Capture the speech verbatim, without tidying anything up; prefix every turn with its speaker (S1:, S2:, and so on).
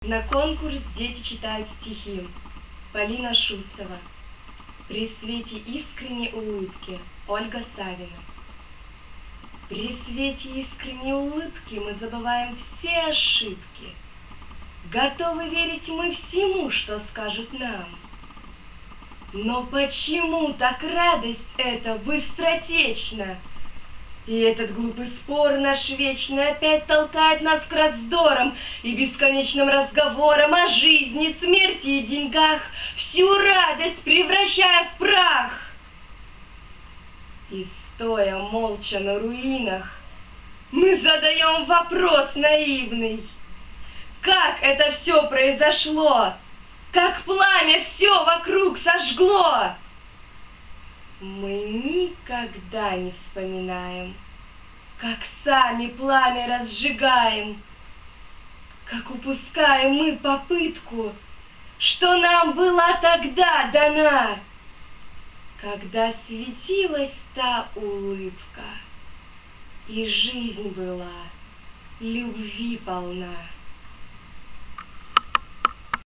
S1: На конкурс дети читают стихи. Полина Шустова. При свете искренней улыбки. Ольга Савина. При свете искренней улыбки мы забываем все ошибки. Готовы верить мы всему, что скажут нам. Но почему так радость эта быстротечна? И этот глупый спор наш вечный опять толкает нас к раздорам и бесконечным разговорам о жизни, смерти и деньгах, всю радость превращая в прах. И стоя молча на руинах, мы задаем вопрос наивный: как это все произошло? Как пламя все вокруг сожгло? Мы никогда не вспоминаем, как сами пламя разжигаем, как упускаем мы попытку, что нам была тогда дана, когда светилась та улыбка, и жизнь была любви полна.